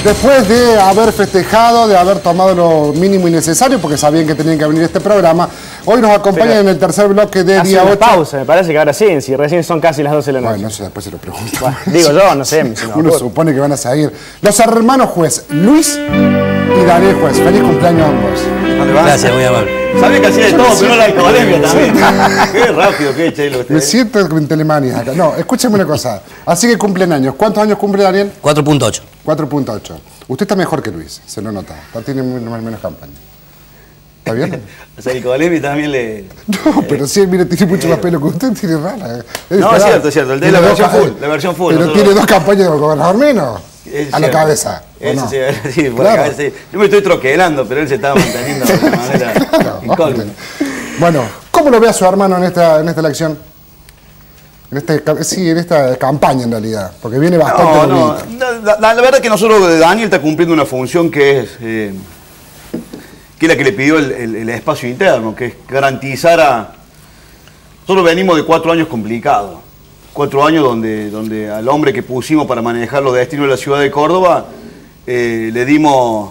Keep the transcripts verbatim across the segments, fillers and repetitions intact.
Después de haber festejado, de haber tomado lo mínimo y necesario, porque sabían que tenían que venir a este programa, hoy nos acompañan Pero en el tercer bloque de día ocho. pausa, me parece que ahora sí, si recién son casi las doce de la noche. Bueno, no sé, después se lo pregunto. Bueno, digo yo, no sé. Si no, Uno por... supone que van a seguir. Los hermanos Juez, Luis y Daniel Juez. Feliz cumpleaños a ambos. Gracias, muy amable. Sabía que hacía de todo, pero no la alcoholemia también. Qué rápido que es, Chelo. Usted. Me siento en Telemania acá. No, escúcheme una cosa. Así que cumplen años. ¿Cuántos años cumple Daniel? cuatro punto ocho. cuatro punto ocho. Usted está mejor que Luis, se lo nota. Tiene más menos campaña. ¿Está bien? O sea, alcoholemia también le... No, pero sí, mire, tiene mucho más pelo que usted, tiene rara. Es no, es cierto, es cierto. El de la versión full, la versión full. Pero nosotros... tiene dos campañas de gobernador menos. Es a la cierto. cabeza. Eso no? sí, sí, por claro. la cabeza. Sí. Yo me estoy troquelando, pero él se estaba manteniendo de una manera claro, incógnita. Bueno, ¿cómo lo ve a su hermano en esta, en esta elección? En este, sí, en esta campaña en realidad, porque viene bastante... No, no, la, la, la verdad es que nosotros, Daniel está cumpliendo una función que es, eh, que es la que le pidió el, el, el espacio interno, que es garantizar a... Nosotros venimos de cuatro años complicados, cuatro años donde, donde al hombre que pusimos para manejar los destinos de la ciudad de Córdoba, eh, le dimos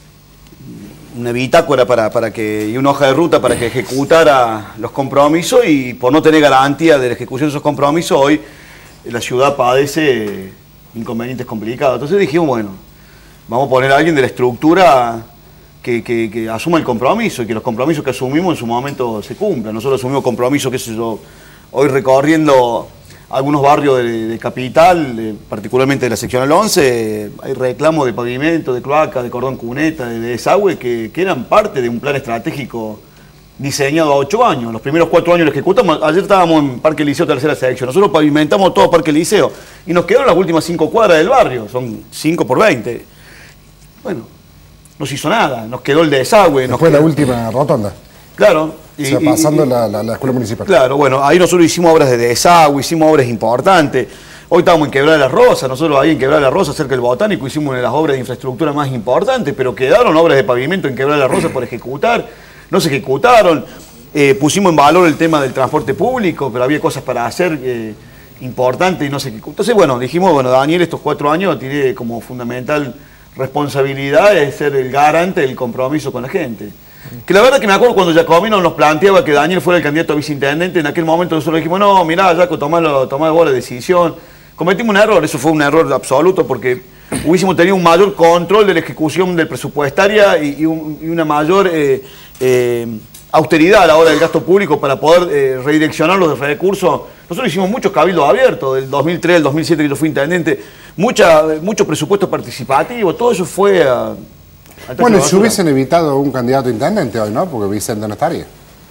una bitácora para, para que, y una hoja de ruta para que ejecutara los compromisos, y por no tener garantía de la ejecución de esos compromisos, hoy la ciudad padece inconvenientes complicados. Entonces dijimos, bueno, vamos a poner a alguien de la estructura que, que, que asuma el compromiso, y que los compromisos que asumimos en su momento se cumplan. Nosotros asumimos compromisos, qué sé yo, hoy recorriendo algunos barrios de, de Capital, de, particularmente de la seccional once, hay reclamos de pavimento, de cloaca, de cordón cuneta, de, de desagüe, que, que eran parte de un plan estratégico diseñado a ocho años. Los primeros cuatro años lo ejecutamos. Ayer estábamos en Parque Liceo, tercera sección. Nosotros pavimentamos todo Parque Liceo y nos quedaron las últimas cinco cuadras del barrio. Son cinco por veinte. Bueno, no se hizo nada. Nos quedó el desagüe. Después nos la última rotonda. Claro. Y, o sea, pasando y, la, la, la escuela municipal. Claro, bueno, ahí nosotros hicimos obras de desagüe, hicimos obras importantes. Hoy estamos en Quebrada de la Rosa, nosotros ahí en Quebrada de la Rosa, cerca del Botánico, hicimos una de las obras de infraestructura más importantes, pero quedaron obras de pavimento en Quebrada de la Rosa por ejecutar, no se ejecutaron. Eh, pusimos en valor el tema del transporte público, pero había cosas para hacer eh, importantes y no se ejecutó. Entonces, bueno, dijimos, bueno, Daniel estos cuatro años tiene como fundamental responsabilidad de ser el garante del compromiso con la gente. Que la verdad que me acuerdo cuando Giacomino nos planteaba que Daniel fuera el candidato a viceintendente, en aquel momento nosotros dijimos, no, mirá, Giaco, tomá, tomá vos la decisión. Cometimos un error, eso fue un error absoluto, porque hubiésemos tenido un mayor control de la ejecución del presupuestaria y, y, un, y una mayor eh, eh, austeridad a la hora del gasto público para poder eh, redireccionar los recursos. Nosotros hicimos muchos cabildos abiertos, del dos mil tres al dos mil siete que yo fui intendente, mucha, mucho presupuesto participativo, todo eso fue a... Bueno, si hubiesen evitado un candidato a intendente hoy, ¿no? Porque Vicente no estaría.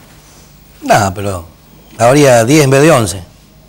No, pero habría diez en vez de once.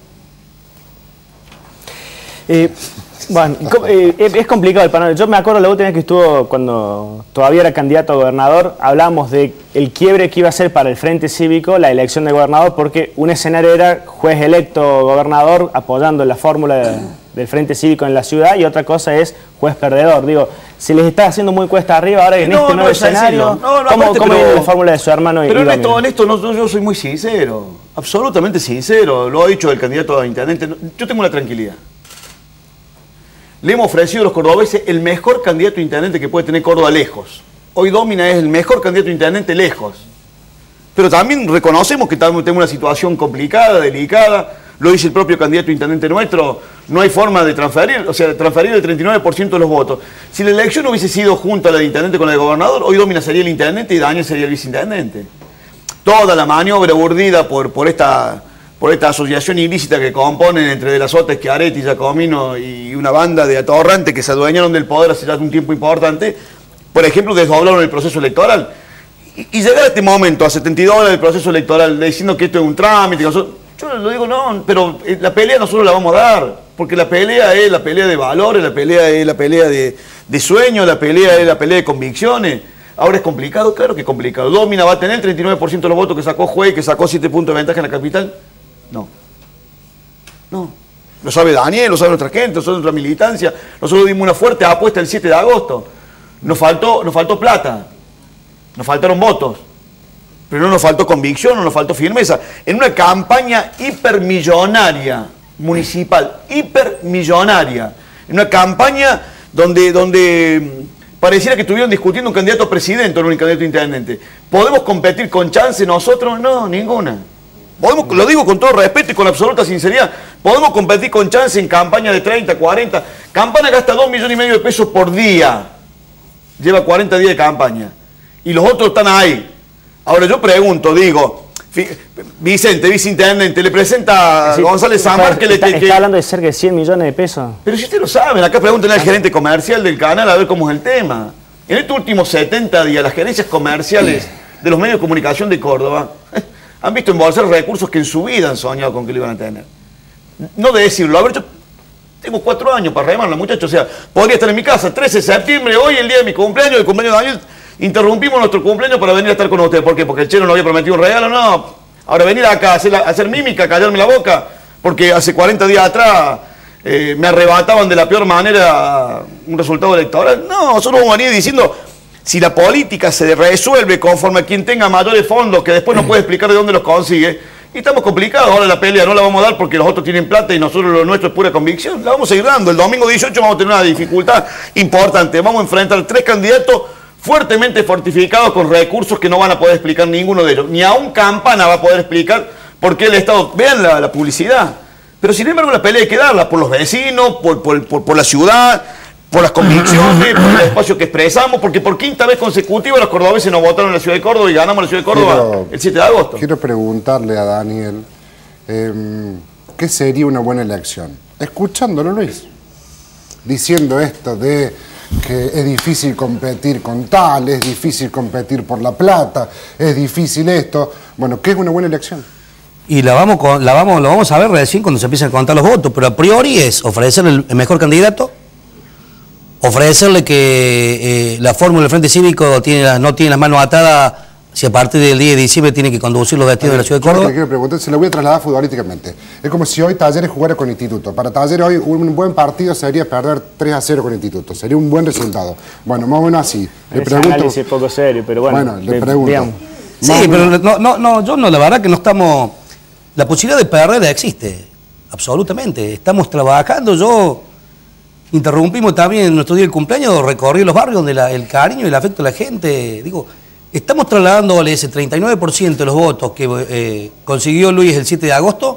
Eh, bueno, eh, es complicado el panorama. Yo me acuerdo la última vez que estuvo, cuando todavía era candidato a gobernador, hablábamos de el quiebre que iba a ser para el Frente Cívico la elección de gobernador, porque un escenario era juez electo gobernador apoyando la fórmula de, del Frente Cívico en la ciudad, y otra cosa es juez perdedor. Digo, se les está haciendo muy cuesta arriba ahora en no, este no nuevo escenario. No, no, ¿Cómo, aparte, cómo pero, viene la fórmula de su hermano? Pero en esto, en esto no, yo soy muy sincero, absolutamente sincero. Lo ha dicho el candidato a intendente. Yo tengo una tranquilidad. Le hemos ofrecido a los cordobeses el mejor candidato a intendente que puede tener Córdoba lejos. Hoy Domina es el mejor candidato a intendente lejos. Pero también reconocemos que tenemos una situación complicada, delicada. Lo dice el propio candidato a intendente nuestro, no hay forma de transferir, o sea, transferir el treinta y nueve por ciento de los votos. Si la elección hubiese sido junto a la de intendente con la de gobernador, hoy Domina sería el intendente y Daniel sería el viceintendente. Toda la maniobra urdida por, por, esta, por esta asociación ilícita que componen entre De la Sota, Schiaretti, Giacomino y una banda de atorrantes que se adueñaron del poder hace ya un tiempo importante, por ejemplo, desdoblaron el proceso electoral. Y, y llegar a este momento, a setenta y dos horas del proceso electoral, diciendo que esto es un trámite, que nosotros... Yo lo digo, no, pero la pelea nosotros la vamos a dar, porque la pelea es la pelea de valores, la pelea es la pelea de, de sueños, la pelea es la pelea de convicciones. Ahora es complicado, claro que es complicado. ¿Domina va a tener el treinta y nueve por ciento de los votos que sacó Juez, que sacó siete puntos de ventaja en la capital? No. No. Lo sabe Daniel, lo sabe nuestra gente, lo sabe nuestra militancia. Nosotros dimos una fuerte apuesta el siete de agosto. Nos faltó, nos faltó plata, nos faltaron votos. Pero no nos faltó convicción, no nos faltó firmeza. En una campaña hipermillonaria municipal, hipermillonaria, en una campaña donde, donde pareciera que estuvieron discutiendo un candidato a presidente, no un candidato a intendente. ¿Podemos competir con chance nosotros? No, ninguna. Podemos, lo digo con todo respeto y con absoluta sinceridad, podemos competir con chance en campaña de treinta, cuarenta. Campana gasta dos millones y medio de pesos por día. Lleva cuarenta días de campaña. Y los otros están ahí. Ahora yo pregunto, digo, Vicente, viceintendente, le presenta a sí, González Samar que le... Está, que, está hablando de cerca de cien millones de pesos. Pero si ustedes lo saben, acá pregúntenle al gerente comercial del canal a ver cómo es el tema. En estos últimos setenta días, las gerencias comerciales de los medios de comunicación de Córdoba han visto embolsar recursos que en su vida han soñado con que lo iban a tener. No de decirlo, a ver, yo tengo cuatro años para remarla, muchachos, o sea, podría estar en mi casa, trece de septiembre, hoy el día de mi cumpleaños, el cumpleaños de Daniel, interrumpimos nuestro cumpleaños para venir a estar con ustedes. ¿Por qué? Porque el chero no había prometido un regalo, no. Ahora venir acá a hacer, a hacer mímica, a callarme la boca, porque hace cuarenta días atrás eh, me arrebataban de la peor manera un resultado electoral. No, nosotros vamos a venir diciendo... Si la política se resuelve conforme a quien tenga mayores fondos, que después no puede explicar de dónde los consigue, y estamos complicados, ahora la pelea no la vamos a dar porque los otros tienen plata y nosotros lo nuestro es pura convicción, la vamos a seguir dando. El domingo dieciocho vamos a tener una dificultad importante, vamos a enfrentar tres candidatos fuertemente fortificados con recursos que no van a poder explicar ninguno de ellos, ni aún Campana va a poder explicar por qué el Estado, vean la, la publicidad, pero sin embargo la pelea hay que darla por los vecinos, por, por, por, por la ciudad, por las convicciones, por el espacio que expresamos, porque por quinta vez consecutiva los cordobeses nos votaron en la ciudad de Córdoba y ganamos en la ciudad de Córdoba quiero, el siete de agosto. Quiero preguntarle a Daniel, eh, ¿qué sería una buena elección? Escuchándolo, Luis, diciendo esto de que es difícil competir con tal, es difícil competir por la plata, es difícil esto. Bueno, ¿qué es una buena elección? Y la vamos, con, la vamos, lo vamos a ver recién cuando se empiecen a contar los votos, pero a priori es ofrecer el, el mejor candidato, ofrecerle que eh, la fórmula del Frente Cívico tiene, no tiene las manos atadas si a partir del diez de diciembre tiene que conducir los destinos de la ciudad de Córdoba. Yo le quiero preguntar, se lo voy a trasladar futbolísticamente. Es como si hoy Talleres jugara con Instituto. Para Talleres hoy un buen partido sería perder tres a cero con Instituto. Sería un buen resultado. Bueno, más o menos así. Le Ese pregunto, análisis es poco serio, pero bueno. Bueno, le pregunto. Digamos. Sí, pero no, no, no, yo no, la verdad que no estamos... La posibilidad de perder existe, absolutamente. Estamos trabajando, yo... Interrumpimos también en nuestro día del cumpleaños, recorrí los barrios donde la, el cariño y el afecto de la gente, digo, estamos trasladándole ese treinta y nueve por ciento de los votos que eh, consiguió Luis el siete de agosto,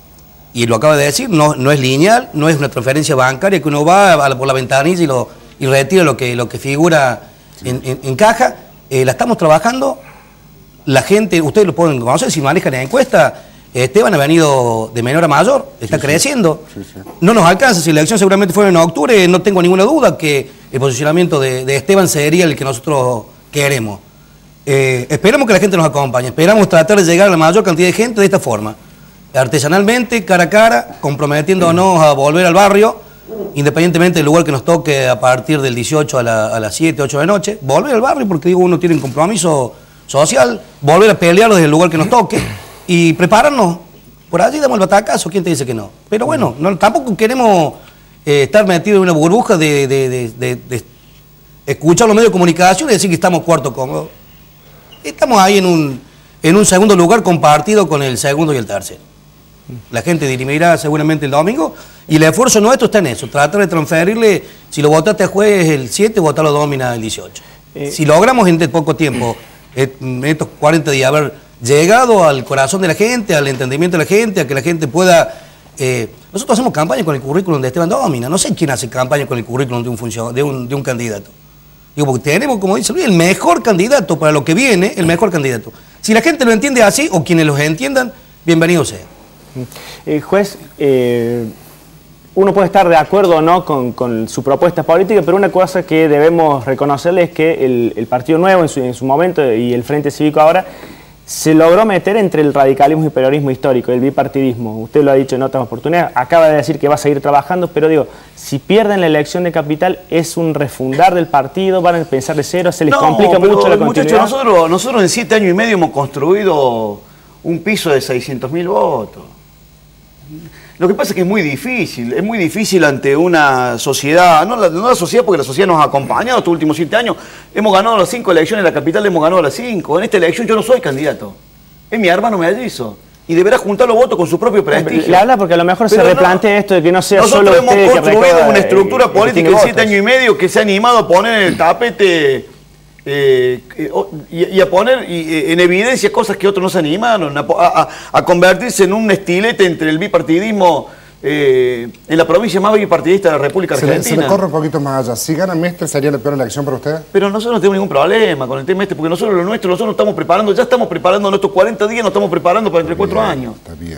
y lo acaba de decir, no, no es lineal, no es una transferencia bancaria que uno va a la, por la ventanilla y, lo, y retira lo que, lo que figura en, en, en caja, eh, la estamos trabajando, la gente, ustedes lo pueden conocer, si manejan la encuesta, Esteban ha venido de menor a mayor, está sí, creciendo. Sí, sí. No nos alcanza, si la elección seguramente fuera en octubre, no tengo ninguna duda que el posicionamiento de, de Esteban sería el que nosotros queremos. Eh, esperamos que la gente nos acompañe, esperamos tratar de llegar a la mayor cantidad de gente de esta forma. Artesanalmente, cara a cara, comprometiéndonos a volver al barrio, independientemente del lugar que nos toque a partir del dieciocho a, la, a las siete, ocho de la noche, volver al barrio porque digo, uno tiene un compromiso social, volver a pelear desde el lugar que nos toque. Y prepararnos, por allí damos el batacazo, ¿quién te dice que no? Pero bueno, no, tampoco queremos eh, estar metidos en una burbuja de, de, de, de, de escuchar los medios de comunicación y decir que estamos cuarto cómodo. Estamos ahí en un, en un segundo lugar compartido con el segundo y el tercero. La gente dirimirá seguramente el domingo y el esfuerzo nuestro está en eso, tratar de transferirle, si lo votaste a jueves el siete, votarlo domina el dieciocho. Eh, si logramos en poco tiempo, en estos cuarenta días, haber llegado al corazón de la gente, al entendimiento de la gente, a que la gente pueda... Eh, nosotros hacemos campaña con el currículum de Esteban Domina, no sé quién hace campaña con el currículum de un, función, de un, de un candidato. Digo, porque tenemos, como dice Luis, el mejor candidato para lo que viene, el mejor candidato. Si la gente lo entiende así, o quienes los entiendan, bienvenido sea. Eh, juez, eh, uno puede estar de acuerdo o no con, con su propuesta política, pero una cosa que debemos reconocerle es que el, el Partido Nuevo en su, en su momento y el Frente Cívico ahora se logró meter entre el radicalismo y el peronismo histórico, el bipartidismo. Usted lo ha dicho en otras oportunidades, acaba de decir que va a seguir trabajando, pero digo, si pierden la elección de capital, ¿es un refundar del partido? ¿Van a pensar de cero? ¿Se les no, complica mucho la continuidad? Muchachos, nosotros, nosotros en siete años y medio hemos construido un piso de seiscientos mil votos. Lo que pasa es que es muy difícil, es muy difícil ante una sociedad, no la, no la sociedad porque la sociedad nos ha acompañado estos últimos siete años, hemos ganado las cinco elecciones, en la capital hemos ganado las cinco, en esta elección yo no soy candidato, es mi hermano Mellizo, y deberá juntar los votos con su propio prestigio. Le habla porque a lo mejor Pero se no, replantea esto de que no sea nosotros solo hemos usted que construido recauda, una estructura eh, política que en siete votos. años y medio que se ha animado a poner en el tapete eh, y, y a poner y, en evidencia cosas que otros no se animaron, a, a, a convertirse en un estilete entre el bipartidismo eh, en la provincia más bipartidista de la República Se le, Argentina. se le corre un poquito más allá. Si gana Mestre, ¿sería la peor elección para usted? Pero nosotros no tenemos ningún problema con el tema este, porque nosotros lo nuestro, nosotros nos estamos preparando, ya estamos preparando nuestros cuarenta días, nos estamos preparando para entre cuatro años. Está bien.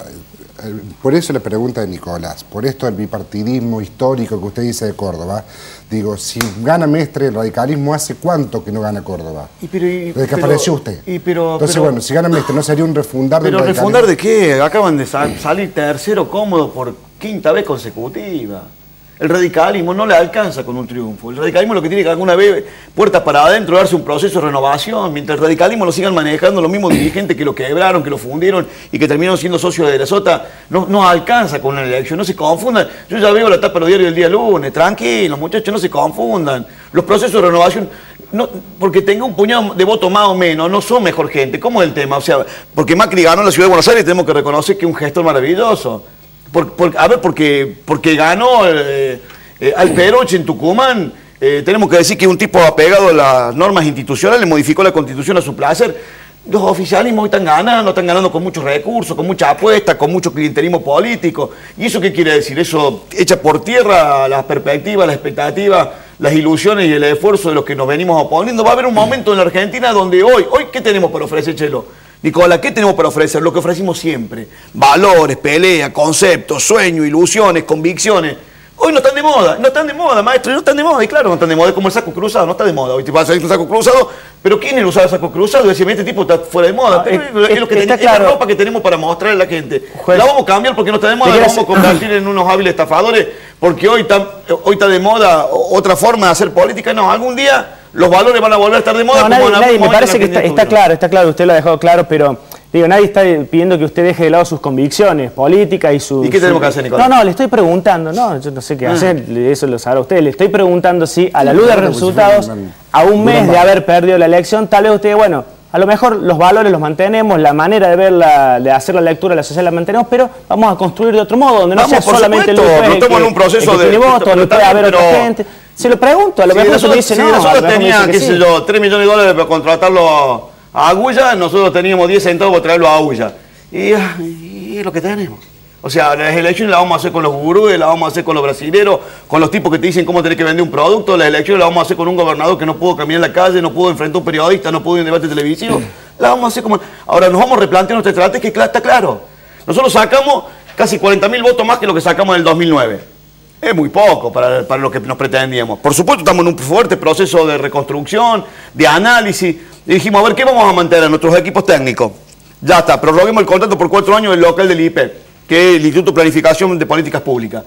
Por eso la pregunta de Nicolás, por esto del bipartidismo histórico que usted dice de Córdoba, digo, si gana Mestre, el radicalismo, ¿hace cuánto que no gana Córdoba? Y pero, y, Desde que pero, apareció usted. Y pero, Entonces, pero, bueno, si gana Mestre, ¿no sería un refundar del ¿Pero radicalismo? refundar de qué? Acaban de sal, salir tercero cómodo por quinta vez consecutiva. El radicalismo no le alcanza con un triunfo. El radicalismo lo que tiene que alguna vez, puertas para adentro, darse un proceso de renovación. Mientras el radicalismo lo sigan manejando los mismos dirigentes que lo quebraron, que lo fundieron y que terminaron siendo socios de la Sota, no, no alcanza con una elección. No se confundan. Yo ya veo la tapa de los diarios del día lunes. Tranquilos, muchachos, no se confundan. Los procesos de renovación, no, porque tenga un puñado de votos más o menos, no son mejor gente. ¿Cómo es el tema? O sea, porque Macri ganó en la Ciudad de Buenos Aires, tenemos que reconocer que es un gestor maravilloso. Por, por, a ver, porque, porque ganó eh, eh, al Peroche en Tucumán, eh, tenemos que decir que un tipo apegado a las normas institucionales, modificó la Constitución a su placer. Los oficialismos hoy están ganando, están ganando con muchos recursos, con mucha apuesta, con mucho clientelismo político. ¿Y eso qué quiere decir? Eso echa por tierra las perspectivas, las expectativas, las ilusiones y el esfuerzo de los que nos venimos oponiendo. Va a haber un momento en la Argentina donde hoy, hoy ¿qué tenemos para ofrecer, Chelo? Nicolás, ¿qué tenemos para ofrecer? Lo que ofrecimos siempre. Valores, pelea, conceptos, sueños, ilusiones, convicciones. Hoy no están de moda, no están de moda, maestro, no están de moda. Y claro, no están de moda, es como el saco cruzado, no está de moda. Hoy te vas a salir un saco cruzado, pero ¿quién es el usar el saco cruzado? Y decir, este tipo está fuera de moda. No, es, es, lo que está ten, claro. es la ropa que tenemos para mostrarle a la gente. Juez, la vamos a cambiar porque no está de moda, la vamos a convertir en unos hábiles estafadores, porque hoy está, hoy está de moda otra forma de hacer política. No, algún día los valores van a volver a estar de moda. No, como nadie, en nadie, me parece en que está, está tuyo. claro, está claro, usted lo ha dejado claro, pero digo, nadie está pidiendo que usted deje de lado sus convicciones políticas y sus... ¿Y qué tenemos que hacer, Nicolás? No, no, le estoy preguntando, no, yo no sé qué Ah. hacer, eso lo sabrá usted, le estoy preguntando si a la luz de Claro, resultados, pues, a un mes bueno, de haber perdido la elección, tal vez usted, bueno, a lo mejor los valores los mantenemos, la manera de ver la, de hacer la lectura de la sociedad la mantenemos, pero vamos a construir de otro modo, donde no Vamos, sea por solamente el supuesto, juez no el estamos que- en un proceso el que de- tiene votos, pero donde puede está haber bien, otra pero- gente. Se lo pregunto, a lo Si mejor usted nosotros, dice si no, a lo nosotros mejor me dice teníamos, que qué sí. sé yo, tres millones de dólares para contratarlo a Agulla, nosotros teníamos diez centavos para traerlo a Agulla. Y, y es lo que tenemos. O sea, las elecciones las vamos a hacer con los gurúes, las vamos a hacer con los brasileros, con los tipos que te dicen cómo tenés que vender un producto. Las elecciones las vamos a hacer con un gobernador que no pudo caminar en la calle, no pudo enfrentar a un periodista, no pudo ir a un debate televisivo. Las vamos a hacer como... Ahora nos vamos a replantear nuestra estrategia, que está claro. Nosotros sacamos casi cuarenta mil votos más que lo que sacamos en el dos mil nueve. Es muy poco para, para lo que nos pretendíamos. Por supuesto, estamos en un fuerte proceso de reconstrucción, de análisis. Y dijimos, a ver, ¿qué vamos a mantener? Nuestros equipos técnicos. Ya está, prorroguemos el contrato por cuatro años del local del I P E P, que es el Instituto de Planificación de Políticas Públicas.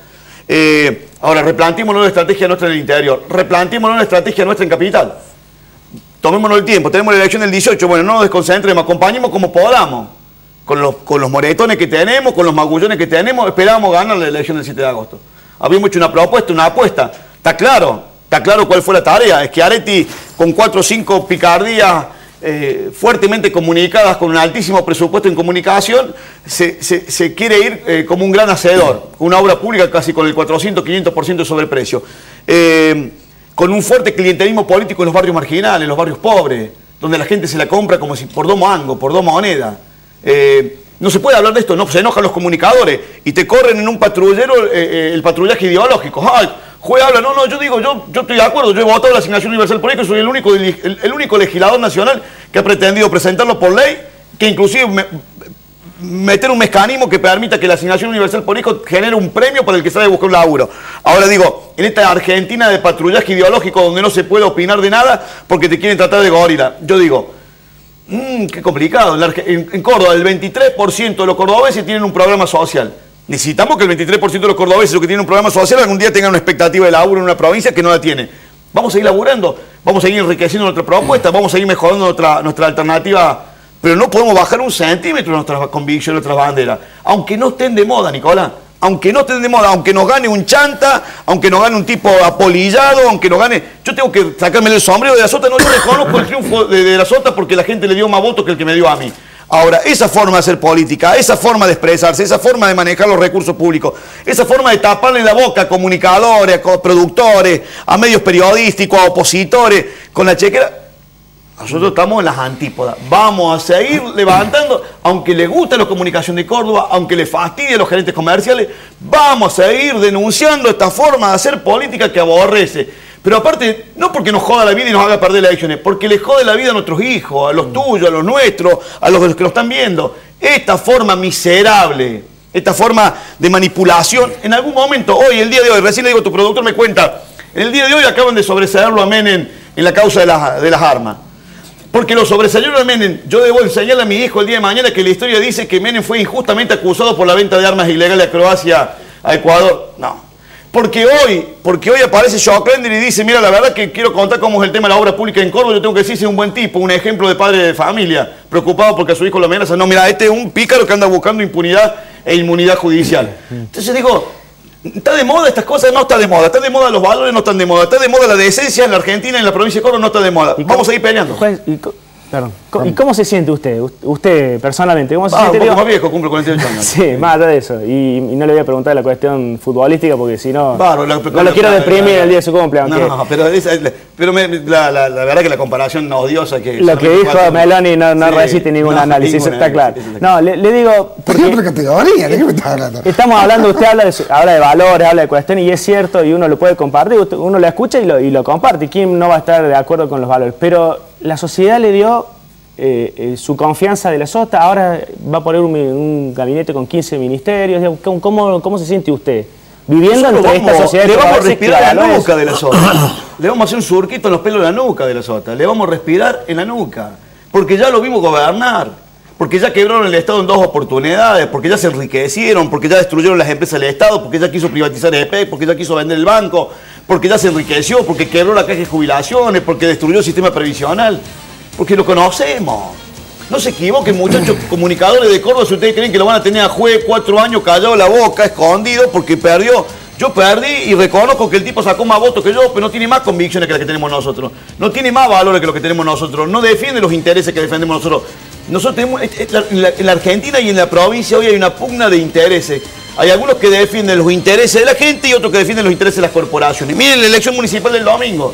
Eh, ahora, replanteémonos la estrategia nuestra en el interior. Replanteémonos la estrategia nuestra en Capital. Tomémonos el tiempo. Tenemos la elección del dieciocho. Bueno, no nos desconcentremos, acompañemos como podamos. Con los, con los moretones que tenemos, con los magullones que tenemos, esperamos ganar la elección del siete de agosto. Habíamos hecho una propuesta, una apuesta. Está claro, está claro cuál fue la tarea. Es que Areti, con cuatro o cinco picardías eh, fuertemente comunicadas, con un altísimo presupuesto en comunicación, se, se, se quiere ir eh, como un gran hacedor. Una obra pública casi con el cuatrocientos, quinientos por ciento de sobreprecio. Eh, con un fuerte clientelismo político en los barrios marginales, en los barrios pobres, donde la gente se la compra como si por dos mangos, por dos monedas. Eh, no se puede hablar de esto, no se enojan los comunicadores y te corren en un patrullero eh, eh, el patrullaje ideológico. Ay, juez habla, no, no, yo digo, yo, yo estoy de acuerdo, yo he votado la asignación universal por ahí, que soy el único, el, el único legislador nacional que ha pretendido presentarlo por ley, que inclusive me, meter un mecanismo que permita que la asignación universal por hijo genere un premio para el que sabe buscar un laburo. Ahora digo, en esta Argentina de patrullaje ideológico donde no se puede opinar de nada porque te quieren tratar de gorila, yo digo, mmm, qué complicado. En, la, en, en Córdoba el veintitrés por ciento de los cordobeses tienen un programa social. Necesitamos que el veintitrés por ciento de los cordobeses que tienen un programa social algún día tengan una expectativa de laburo en una provincia que no la tiene. Vamos a seguir laburando, vamos a seguir enriqueciendo nuestra propuesta, vamos a seguir mejorando nuestra, nuestra alternativa. Pero no podemos bajar un centímetro nuestras convicciones, nuestras banderas. Aunque no estén de moda, Nicolás. Aunque no estén de moda, aunque nos gane un chanta, aunque nos gane un tipo apolillado, aunque nos gane... Yo tengo que sacarme el sombrero de la Sota. No, yo reconozco el triunfo de, de la Sota porque la gente le dio más votos que el que me dio a mí. Ahora, esa forma de hacer política, esa forma de expresarse, esa forma de manejar los recursos públicos, esa forma de taparle la boca a comunicadores, a productores, a medios periodísticos, a opositores, con la chequera, nosotros estamos en las antípodas. Vamos a seguir levantando, aunque le guste la comunicación de Córdoba, aunque le fastidie a los gerentes comerciales, vamos a seguir denunciando esta forma de hacer política que aborrece. Pero aparte, no porque nos joda la vida y nos haga perder las elecciones, porque les jode la vida a nuestros hijos, a los tuyos, a los nuestros, a los que lo están viendo. Esta forma miserable, esta forma de manipulación, en algún momento, hoy, el día de hoy, recién le digo, tu productor me cuenta, en el día de hoy acaban de sobreseerlo a Menem en la causa de las, de las armas. Porque lo sobresalieron a Menem. Yo debo enseñarle a mi hijo el día de mañana que la historia dice que Menem fue injustamente acusado por la venta de armas ilegales a Croacia, a Ecuador. No. Porque hoy, porque hoy aparece Schocklender y dice, mira, la verdad que quiero contar cómo es el tema de la obra pública en Córdoba, yo tengo que decir, es un buen tipo, un ejemplo de padre de familia, preocupado porque a su hijo lo amenaza. No, mira, este es un pícaro que anda buscando impunidad e inmunidad judicial. Entonces digo, ¿está de moda estas cosas? No está de moda. ¿Está de moda los valores? No están de moda. ¿Está de moda la decencia en la Argentina, en la provincia de Córdoba? No está de moda. Vamos a ir peleando. Perdón. ¿Y cómo se siente usted? Usted, personalmente, ¿cómo se ah, siente? Un poco más viejo, cumple cuarenta y ocho años. Sí, más allá de eso. Y, y no le voy a preguntar la cuestión futbolística porque si no, claro, la, no lo quiero deprimir el día de su cumpleaños. No, pero, esa, pero me, la, la, la verdad que la comparación odiosa que... Lo que dijo Meloni no, no sí, resiste ningún no, análisis, ningún eso está claro. Está no, le, le digo... Porque, ¿qué categoría? ¿De qué me estás hablando? Estamos hablando, usted habla de, habla de valores, habla de cuestiones y es cierto y uno lo puede compartir, uno lo escucha y lo, y lo comparte. ¿Quién no va a estar de acuerdo con los valores? Pero la sociedad le dio... Eh, eh, su confianza de la Sota, ahora va a poner un, un gabinete con quince ministerios. ¿Cómo, cómo, cómo se siente usted? Viviendo entre esta sociedad... Le vamos a respirar la nuca de la Sota. Le vamos a hacer un surquito en los pelos de la nuca de la Sota. Le vamos a respirar en la nuca. Porque ya lo vimos gobernar. Porque ya quebraron el Estado en dos oportunidades. Porque ya se enriquecieron. Porque ya destruyeron las empresas del Estado. Porque ya quiso privatizar el E P E C. Porque ya quiso vender el banco. Porque ya se enriqueció. Porque quebró la caja de jubilaciones. Porque destruyó el sistema previsional. Porque lo conocemos. No se equivoquen, muchachos comunicadores de Córdoba, si ustedes creen que lo van a tener a juez cuatro años callado la boca, escondido, porque perdió. Yo perdí y reconozco que el tipo sacó más votos que yo, pero no tiene más convicciones que las que tenemos nosotros. No tiene más valores que los que tenemos nosotros. No defiende los intereses que defendemos nosotros. Nosotros tenemos, en la, en la Argentina y en la provincia hoy hay una pugna de intereses. Hay algunos que defienden los intereses de la gente y otros que defienden los intereses de las corporaciones. Miren la elección municipal del domingo.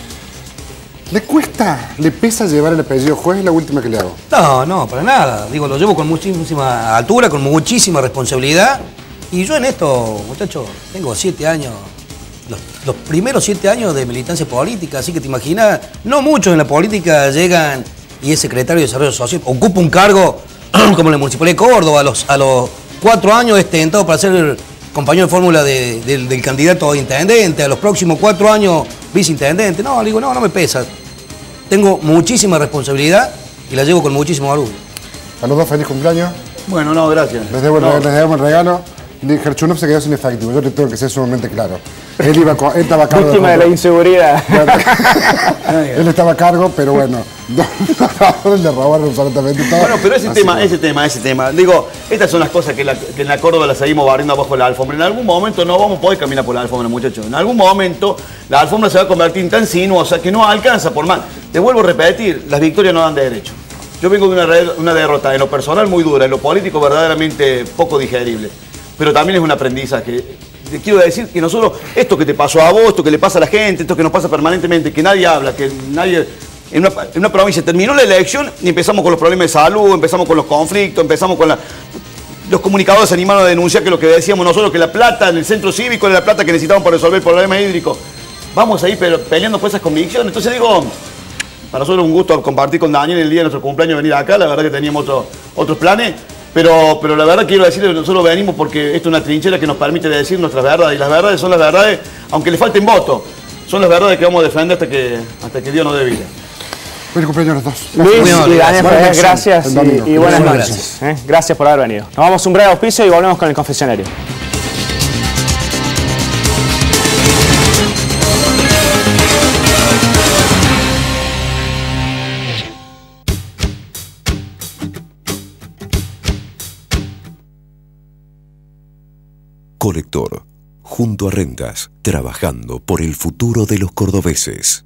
¿Le cuesta, le pesa llevar el apellido juez? Es la última que le hago. No, no, para nada. Digo, lo llevo con muchísima altura, con muchísima responsabilidad. Y yo en esto, muchachos, tengo siete años, los, los primeros siete años de militancia política, así que te imaginas, no muchos en la política llegan y es secretario de Desarrollo Social, ocupa un cargo como la Municipalidad de Córdoba, a los, a los cuatro años es tentado para ser compañero de fórmula de, de, del candidato a intendente, a los próximos cuatro años viceintendente. No, le digo, no, no me pesa. Tengo muchísima responsabilidad y la llevo con muchísimo orgullo. A los dos, feliz cumpleaños. Bueno, no, gracias. Les debo, no. les debo el regalo. Gerchunov se quedó sin efectivo, yo le tengo que ser sumamente claro. Él, iba a, él estaba a cargo. Víctima de, de la inseguridad. Él estaba a cargo, pero bueno, no, le robaron absolutamente todo. Bueno, pero ese Así tema, que... ese tema, ese tema. Digo, estas son las cosas que, la, que en la Córdoba las seguimos barriendo abajo de la alfombra. En algún momento no vamos a poder caminar por la alfombra, muchachos. En algún momento la alfombra se va a convertir en tan sinuosa que no alcanza por más. Te vuelvo a repetir, las victorias no dan de derecho. Yo vengo de una, una derrota en lo personal muy dura, en lo político verdaderamente poco digerible. Pero también es un aprendizaje. Te quiero decir que nosotros, esto que te pasó a vos, esto que le pasa a la gente, esto que nos pasa permanentemente, que nadie habla, que nadie... En una, en una provincia terminó la elección y empezamos con los problemas de salud, empezamos con los conflictos, empezamos con la... Los comunicadores se animaron a denunciar que lo que decíamos nosotros, que la plata en el centro cívico era la plata que necesitábamos para resolver el problema hídrico. Vamos a ir peleando por esas convicciones. Entonces digo, para nosotros es un gusto compartir con Daniel el día de nuestro cumpleaños, venir acá. La verdad que teníamos otro, otros planes. Pero, pero la verdad quiero decirles que nosotros venimos porque esto es una trinchera que nos permite decir nuestras verdades. Y las verdades son las verdades, aunque le falten votos, son las verdades que vamos a defender hasta que, hasta que Dios nos dé vida. Feliz cumpleaños a los dos. Luis y Daniel, gracias, gracias y, y buenas noches. Gracias. ¿eh? Gracias por haber venido. Nos vamos a un breve auspicio y volvemos con el confesionario. Colector, junto a Rentas, trabajando por el futuro de los cordobeses.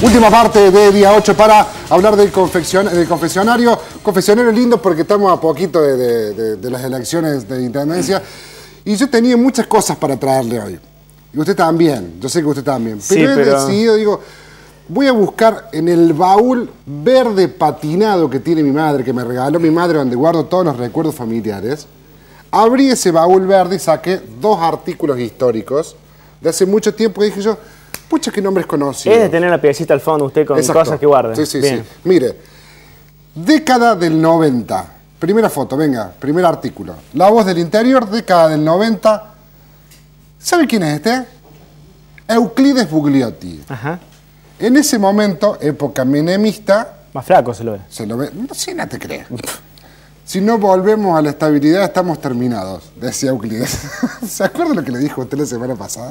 Última parte de día ocho para hablar del, confeccion del confesionario. Confesionario lindo porque estamos a poquito de, de, de, de las elecciones de intendencia. Y yo tenía muchas cosas para traerle hoy. Y usted también, yo sé que usted también. Pero sí, he pero... decidido, digo, voy a buscar en el baúl verde patinado que tiene mi madre, que me regaló mi madre, donde guardo todos los recuerdos familiares. Abrí ese baúl verde y saqué dos artículos históricos de hace mucho tiempo que dije yo, pucha, qué nombres conocidos. Es de tener la piecita al fondo usted con Exacto. cosas que guarda. Sí, sí, Bien. sí. Mire, década del noventa. Primera foto, venga, primer artículo. La Voz del Interior, década del noventa. ¿Sabe quién es este? Euclides Bugliotti. Ajá. En ese momento, época menemista, Más flaco se lo ve. se lo ve. No, sí, no te crees. Si no volvemos a la estabilidad, estamos terminados, decía Euclides. ¿Se acuerda lo que le dijo usted la semana pasada?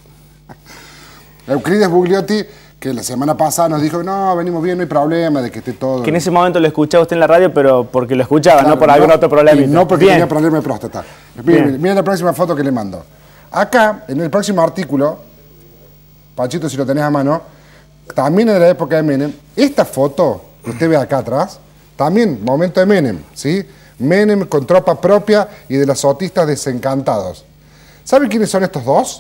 Euclides Bugliotti, que la semana pasada nos dijo, no, venimos bien, no hay problema de que esté todo... Que en ese momento lo escuchaba usted en la radio, pero porque lo escuchaba, Claro, no por algún otro problema. Y no porque Bien. tenía problema de próstata. Miren, miren la próxima foto que le mando. Acá, en el próximo artículo, Pachito, si lo tenés a mano, también en la época de Menem, esta foto que usted ve acá atrás, también momento de Menem, ¿sí? Menem con tropa propia y de los sotistas desencantados. ¿Sabe quiénes son estos dos?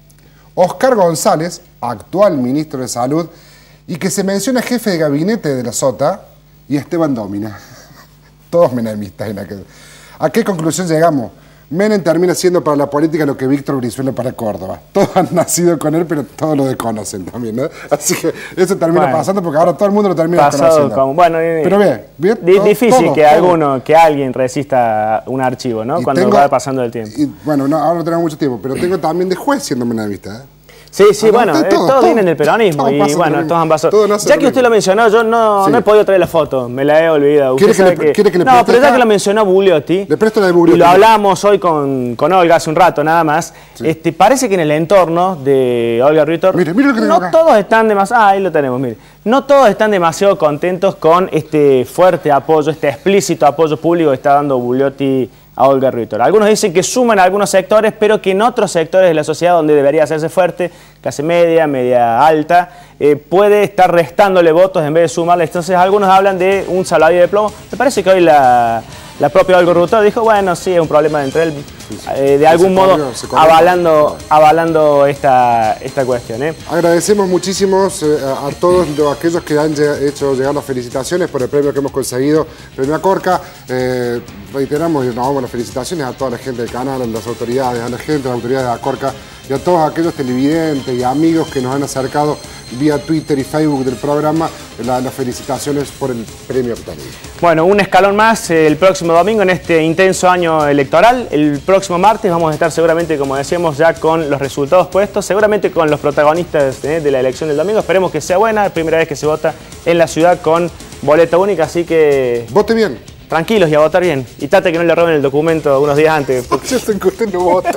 Oscar González, actual ministro de Salud, y que se menciona jefe de gabinete de la Sota, y Esteban Dómina. Todos menemistas en aquel. ¿A qué conclusión llegamos? Menem termina siendo para la política lo que Víctor Brizuela para Córdoba. Todos han nacido con él, pero todos lo desconocen también, ¿no? Así que eso termina Bueno, pasando porque ahora todo el mundo lo termina pasado desconociendo. como- bueno, eh, pero bien, bien. Di- todo- difícil todo, que todo. alguno, que alguien resista un archivo, ¿no? Y Cuando tengo- va pasando el tiempo. y, bueno, no, ahora no tenemos mucho tiempo, pero tengo también de juez siendo menemista, ¿eh? Sí, sí, Ah, bueno, todo, eh, todo, todo, todo, viene en el peronismo todo y pasa por bueno, lo todos han pasado. todo nace Ya por que lo usted lo mencionó, yo no, Sí. no he podido traer la foto, me la he olvidado. Usted ¿Quiere que sabe le- quiere que le no, preste pero ya acá? que lo mencionó Bugliotti, Le presto la de y Bugliotti. lo hablábamos hoy con, con Olga hace un rato nada más, Sí. este, parece que en el entorno de Olga Ritor, Mire, mire lo que tengo no acá. todos están demasiado, ah, ahí lo tenemos, mire, no todos están demasiado contentos con este fuerte apoyo, este explícito apoyo público que está dando Bugliotti a Olga Ritor. Algunos dicen que suman a algunos sectores, pero que en otros sectores de la sociedad donde debería hacerse fuerte, clase media, media alta, eh, puede estar restándole votos en vez de sumarle. Entonces algunos hablan de un salario de plomo. Me parece que hoy la, la propia Olga Ritor dijo, bueno, sí, es un problema entre él, eh, de algún Se modo corrió, se corrió. avalando, avalando esta, esta cuestión. ¿eh? Agradecemos muchísimos eh, a, a todos los, aquellos que han lle- hecho llegar las felicitaciones por el premio que hemos conseguido, Premio Acorca. Eh, reiteramos y nos damos las felicitaciones a toda la gente del canal, a las autoridades, a la gente de las autoridades de Acorca y a todos aquellos televidentes y amigos que nos han acercado vía Twitter y Facebook del programa la- las felicitaciones por el premio obtenido. Bueno, un escalón más eh, el próximo domingo en este intenso año electoral. El próximo martes vamos a estar seguramente, como decíamos, ya con los resultados puestos, seguramente con los protagonistas eh, de la elección del domingo. Esperemos que sea buena, primera vez que se vota en la ciudad con boleta única, así que Vote bien. tranquilos y a votar bien. Y trate que no le roben el documento unos días antes. Yo sé que usted no vota.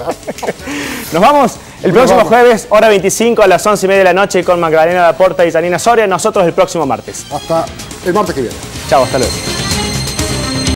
Nos vamos el Nos próximo vamos. jueves, hora veinticinco, a las once y media de la noche con Magdalena Laporta y Janina Soria. Nosotros el próximo martes. Hasta el martes que viene. Chao, hasta luego.